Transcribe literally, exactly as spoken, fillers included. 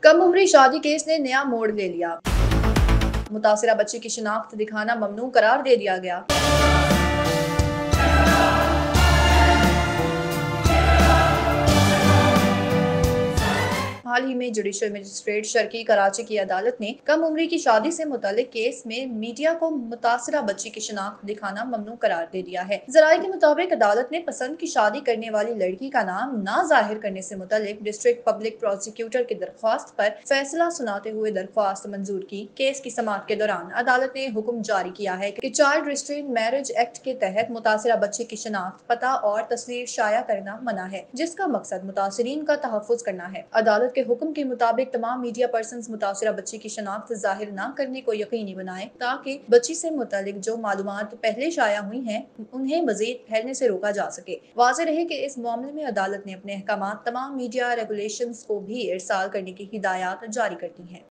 कम उम्री शादी केस ने नया मोड़ ले लिया। मुतासिरा बच्ची की शिनाख्त दिखाना ममनू करार दे दिया गया। हाल ही में जुडिशल मजिस्ट्रेट शर्की कराची की अदालत ने कम उम्री की शादी से मुतालिक केस में मीडिया को मुतासिरा बच्ची की शिनाख्त दिखाना ममनू करार दे दिया है। जराये के मुताबिक अदालत ने पसंद की शादी करने वाली लड़की का नाम ना जाहिर करने से मुतालिक डिस्ट्रिक्ट पब्लिक प्रोसिक्यूटर की दरख्वास्त पर फैसला सुनाते हुए दरख्वास्त मंजूर की। केस की समाअत के दौरान अदालत ने हुक्म जारी किया है कि चाइल्ड रिस्ट्रेन मैरिज एक्ट के तहत मुतासिरा बच्ची की शिनाख्त, पता और तस्वीर शाया करना मना है, जिसका मकसद मुतासिरीन का तहफ़्फ़ुज़ करना है। अदालत के हुक्म के मुताबिक तमाम मीडिया पर्सन्स मुतासिरा बच्ची की शनाख्त जाहिर न करने को यकीनी बनाएं ताकि बच्ची से मुतालिक जो मालूमात पहले शाया हुई हैं उन्हें मजीद फैलने से रोका जा सके। वाज़ेह रहे कि इस मामले में अदालत ने अपने अहकामात तमाम मीडिया रेगुलेशंस को भी इरसाल करने की हिदायत जारी कर दी हैं।